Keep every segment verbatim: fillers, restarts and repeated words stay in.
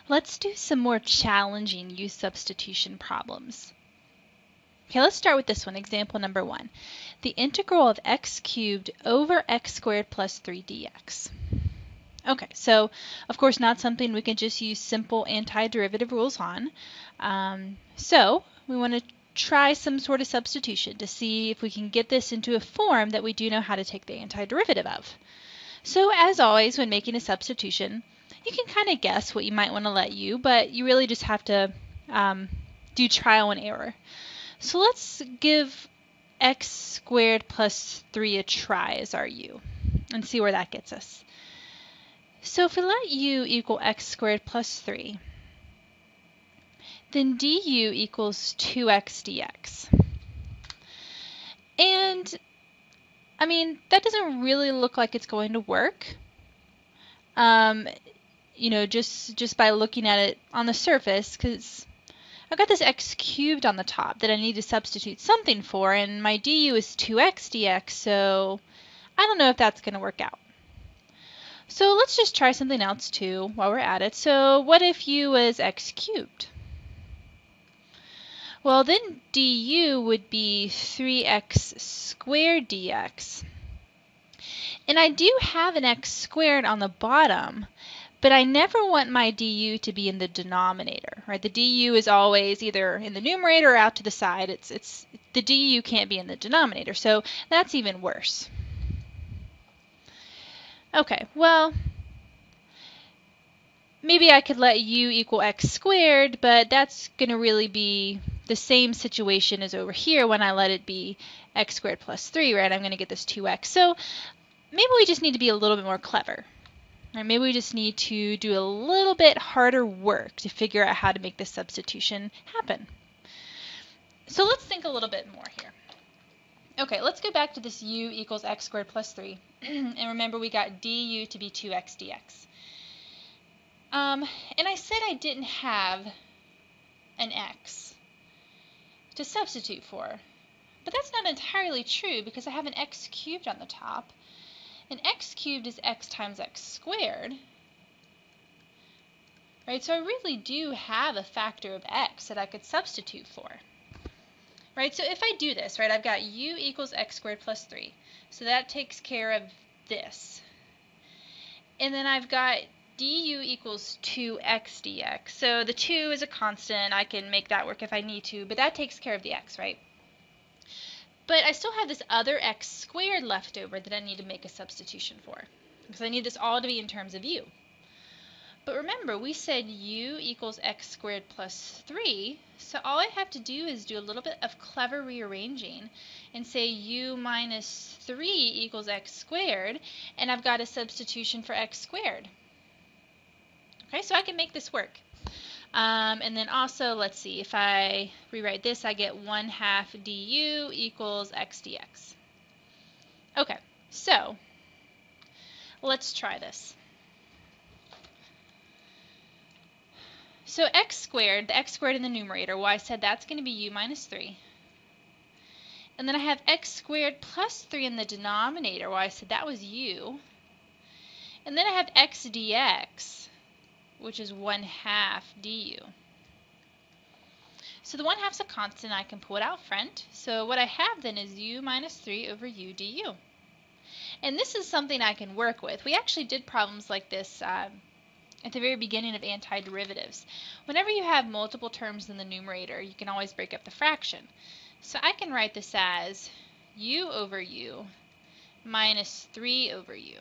Let's do some more challenging U-substitution problems. Okay, let's start with this one, example number one. The integral of x cubed over x squared plus three dx. Okay, so of course not something we can just use simple antiderivative rules on. Um, so we want to try some sort of substitution to see if we can get this into a form that we do know how to take the antiderivative of. So as always, when making a substitution, you can kind of guess what you might want to let u, but you really just have to um, do trial and error. So let's give x squared plus three a try as our u and see where that gets us. So if we let u equal x squared plus three, then du equals two x dx. And I mean, that doesn't really look like it's going to work. Um, you know, just just by looking at it on the surface, because I've got this x cubed on the top that I need to substitute something for, and my du is two x dx, so I don't know if that's going to work out. So let's just try something else too while we're at it. So what if u was x cubed? Well, then du would be three x squared dx. And I do have an x squared on the bottom, but I never want my du to be in the denominator, right? The du is always either in the numerator or out to the side. It's, it's, the du can't be in the denominator, so that's even worse. Okay, well, maybe I could let u equal x squared, but that's going to really be the same situation as over here when I let it be x squared plus three, right? I'm going to get this two x. So maybe we just need to be a little bit more clever. Right? Maybe we just need to do a little bit harder work to figure out how to make this substitution happen. So let's think a little bit more here. Okay, let's go back to this u equals x squared plus three. And remember, we got du to be two x dx. Um, and I said I didn't have an x to substitute for. But that's not entirely true because I have an x cubed on the top. And x cubed is x times x squared. Right, so I really do have a factor of x that I could substitute for. Right, so if I do this, right, I've got u equals x squared plus three. So that takes care of this. And then I've got du equals two x dx. So the two is a constant. I can make that work if I need to, but that takes care of the x, right? But I still have this other x squared left over that I need to make a substitution for, because I need this all to be in terms of u. But remember, we said u equals x squared plus three, so all I have to do is do a little bit of clever rearranging and say u minus three equals x squared, and I've got a substitution for x squared. Okay, so I can make this work. Um, and then also, let's see, if I rewrite this, I get one half du equals x dx. Okay, so let's try this. So x squared, the x squared in the numerator, well, I said that's going to be u minus three. And then I have x squared plus three in the denominator, well, I said that was u. And then I have x dx, which is one half du. So the one half's a constant, I can pull it out front. So what I have then is u minus three over u du. And this is something I can work with. We actually did problems like this um, at the very beginning of antiderivatives. Whenever you have multiple terms in the numerator, you can always break up the fraction. So I can write this as u over u minus three over u.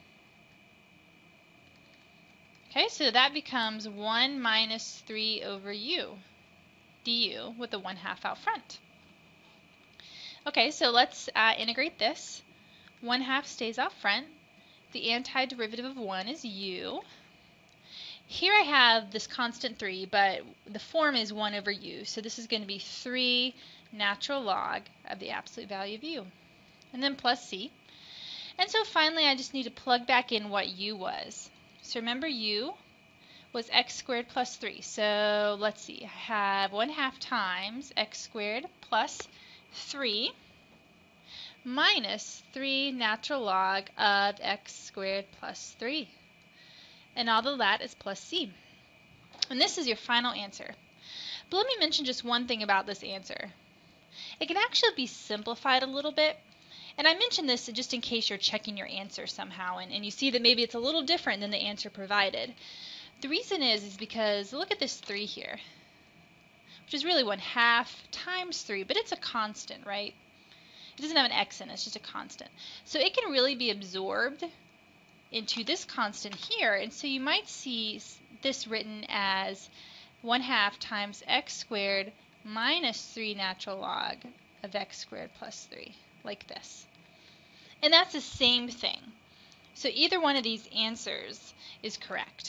Okay, so that becomes one minus three over u du with the one half out front. Okay, so let's uh, integrate this. one half stays out front. The antiderivative of one is u. Here I have this constant three, but the form is one over u, so this is going to be three natural log of the absolute value of u. And then plus c. And so finally I just need to plug back in what u was. So remember, u was x squared plus three. So let's see, I have one half times x squared plus three minus three natural log of x squared plus three. And all of that is plus c. And this is your final answer. But let me mention just one thing about this answer. It can actually be simplified a little bit. And I mention this just in case you're checking your answer somehow and, and you see that maybe it's a little different than the answer provided. The reason is, is because look at this three here, which is really one half times three, but it's a constant, right? It doesn't have an x in it, it's just a constant. So it can really be absorbed into this constant here, and so you might see this written as one half times x squared minus three natural log of x squared plus three, like this. And that's the same thing. So either one of these answers is correct.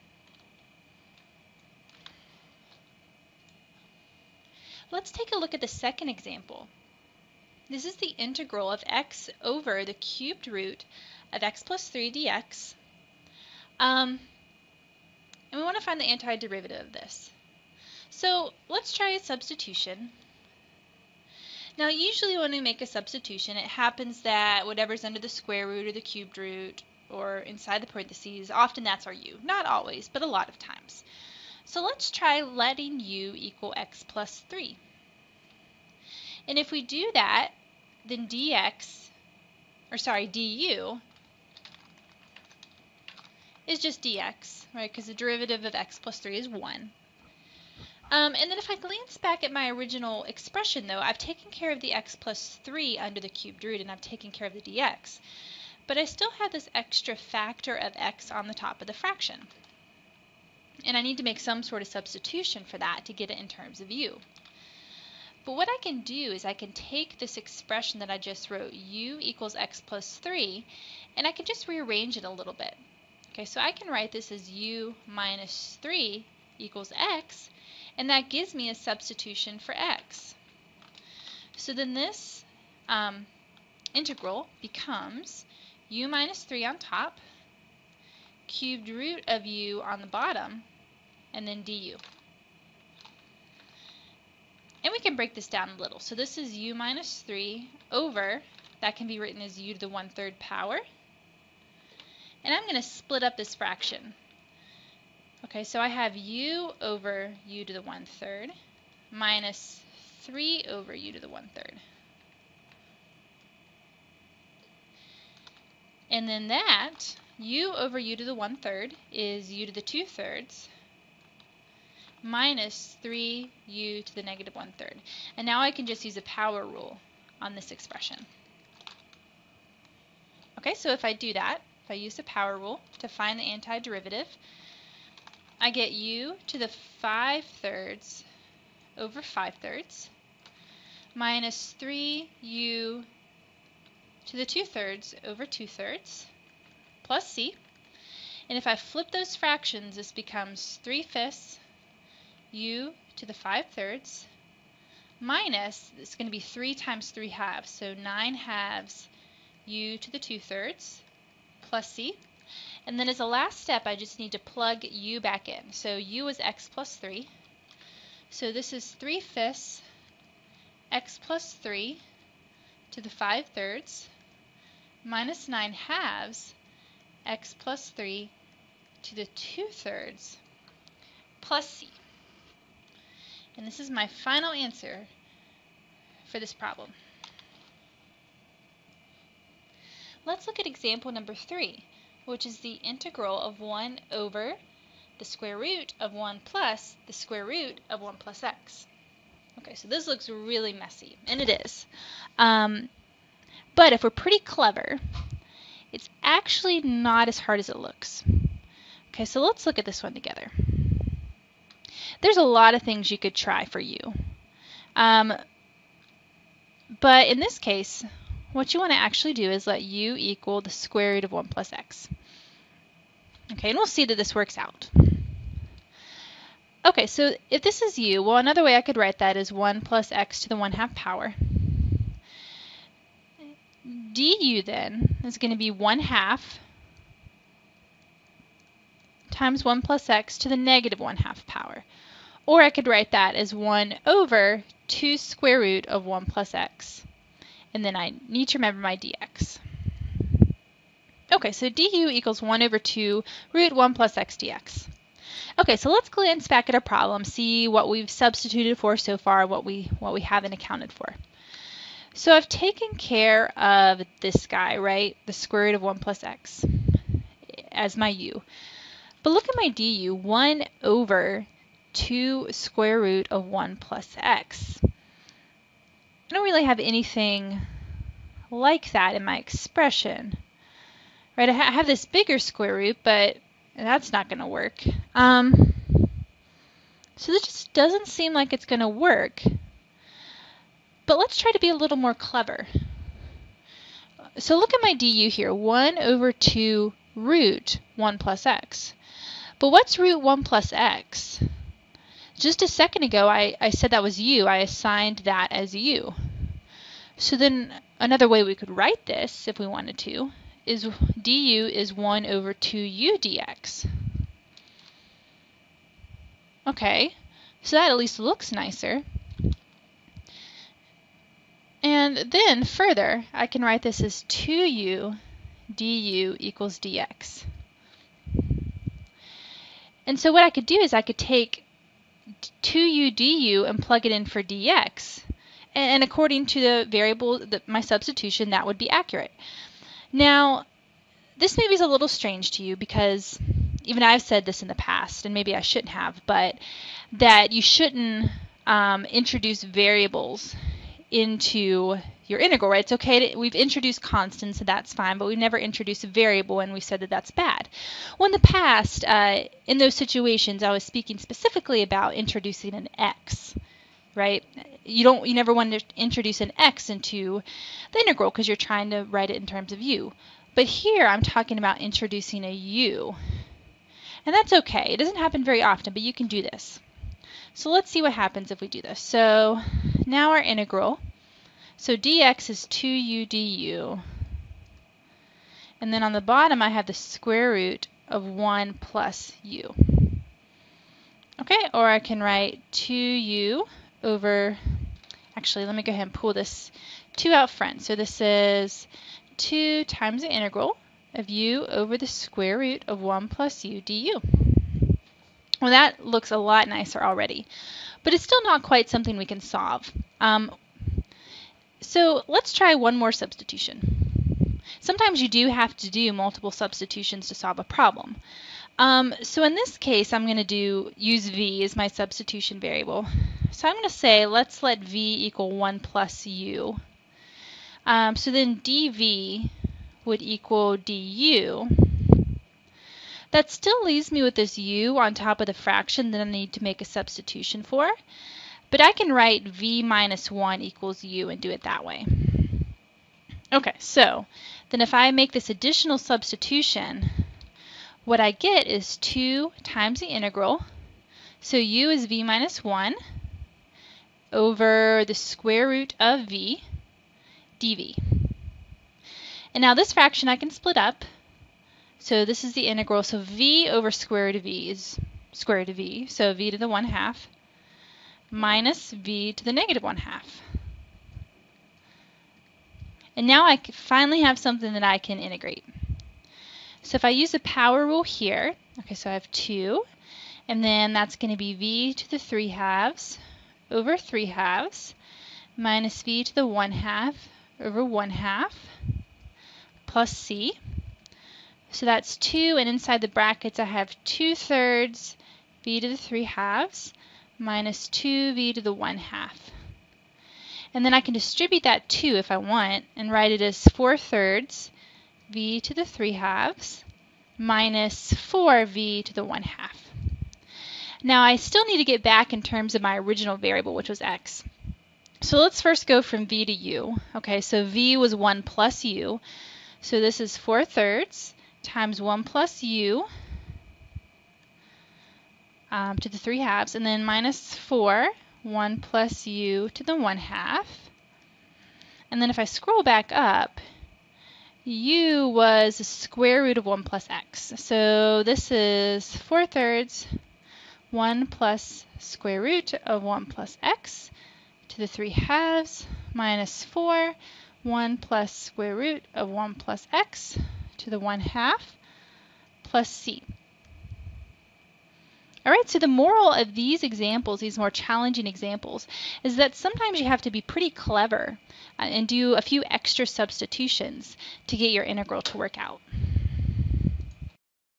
Let's take a look at the second example. This is the integral of x over the cubed root of x plus three dx. Um, and we want to find the antiderivative of this. So let's try a substitution. Now usually when we make a substitution, it happens that whatever's under the square root or the cubed root or inside the parentheses, often that's our u. Not always, but a lot of times. So let's try letting u equal x plus three. And if we do that, then dx, or sorry, du, is just dx, right? Because the derivative of x plus three is one. Um, and then if I glance back at my original expression, though, I've taken care of the x plus three under the cubed root, and I've taken care of the dx. But I still have this extra factor of x on the top of the fraction. And I need to make some sort of substitution for that to get it in terms of u. But what I can do is I can take this expression that I just wrote, u equals x plus three, and I can just rearrange it a little bit. Okay, so I can write this as u minus three equals x, and that gives me a substitution for x. So then this um, integral becomes u minus three on top, cubed root of u on the bottom, and then du. And we can break this down a little. So this is u minus three over, that can be written as u to the one-third power. And I'm going to split up this fraction. Okay, so I have u over u to the one-third minus three over u to the one-third. And then that, u over u to the one-third is u to the two-thirds minus three u to the negative one-third. And now I can just use a power rule on this expression. Okay, so if I do that, if I use the power rule to find the antiderivative, I get u to the five-thirds over five-thirds minus three u to the two-thirds over two-thirds plus c. And if I flip those fractions, this becomes three-fifths u to the five-thirds minus, it's going to be three times three halves, so nine halves u to the two-thirds plus c. And then as a last step, I just need to plug u back in. So u is x plus three. So this is three-fifths x plus three to the five-thirds minus nine halves x plus three to the two-thirds plus c. And this is my final answer for this problem. Let's look at example number three, which is the integral of one over the square root of one plus the square root of one plus x. Okay, so this looks really messy, and it is. Um, but if we're pretty clever, it's actually not as hard as it looks. Okay, so let's look at this one together. There's a lot of things you could try for u. Um, but in this case, what you want to actually do is let u equal the square root of one plus x. Okay, and we'll see that this works out. Okay, so if this is u, well, another way I could write that is one plus x to the one half power. Du then is going to be one half times one plus x to the negative one half power. Or I could write that as one over two square root of one plus x. And then I need to remember my dx. Okay, so du equals one over two root one plus x dx. Okay, so let's glance back at our problem, see what we've substituted for so far, what we what we haven't accounted for. So I've taken care of this guy, right? The square root of one plus x as my u. But look at my du, one over two square root of one plus x. I don't really have anything like that in my expression, right? I have this bigger square root, but that's not going to work. Um, so this just doesn't seem like it's going to work. But let's try to be a little more clever. So look at my du here, one over two root one plus x. But what's root one plus x? Just a second ago, I, I said that was u. I assigned that as u. So then another way we could write this, if we wanted to, is du is one over two u dx. Okay, so that at least looks nicer. And then further, I can write this as two u du equals dx. And so what I could do is I could take two u du and plug it in for dx. And according to the variable, the, my substitution, that would be accurate. Now, this maybe is a little strange to you because even I've said this in the past, and maybe I shouldn't have, but that you shouldn't um, introduce variables into your integral, right? It's okay to, we've introduced constants, so that's fine, but we've never introduced a variable, and we said that that's bad. Well, in the past, uh, in those situations, I was speaking specifically about introducing an x, right? You don't, you never want to introduce an x into the integral because you're trying to write it in terms of u. But here, I'm talking about introducing a u, and that's okay. It doesn't happen very often, but you can do this. So let's see what happens if we do this. So now our integral, so dx is two u du, and then on the bottom I have the square root of one plus u. Okay, or I can write two u over, actually let me go ahead and pull this two out front. So this is two times the integral of u over the square root of one plus u du. Well, that looks a lot nicer already, but it's still not quite something we can solve. Um, so let's try one more substitution. Sometimes you do have to do multiple substitutions to solve a problem. Um, so in this case, I'm going to do use v as my substitution variable. So I'm going to say let's let v equal one plus u. Um, so then dv would equal du. That still leaves me with this u on top of the fraction that I need to make a substitution for. But I can write v minus one equals u and do it that way. Okay, so then if I make this additional substitution, what I get is two times the integral. So u is v minus one over the square root of v dv. And now this fraction I can split up. So this is the integral. So v over square root of v is square root of v. So v to the one half minus v to the negative one half. And now I finally have something that I can integrate. So if I use the power rule here, okay, so I have two, and then that's going to be v to the three halves over three halves minus v to the one half over one half plus c. So that's two, and inside the brackets I have two thirds v to the three halves minus two v to the one half. And then I can distribute that two if I want and write it as four thirds v to the three halves minus four v to the one half. Now I still need to get back in terms of my original variable, which was x. So let's first go from v to u. Okay, so v was one plus u. So this is four thirds times one plus u um, to the three halves, and then minus four, one plus u to the one half. And then if I scroll back up, u was the square root of one plus x. So this is four thirds, one plus square root of one plus x to the three halves minus four, one plus square root of one plus x to the one half plus c. All right, so the moral of these examples, these more challenging examples, is that sometimes you have to be pretty clever uh, and do a few extra substitutions to get your integral to work out.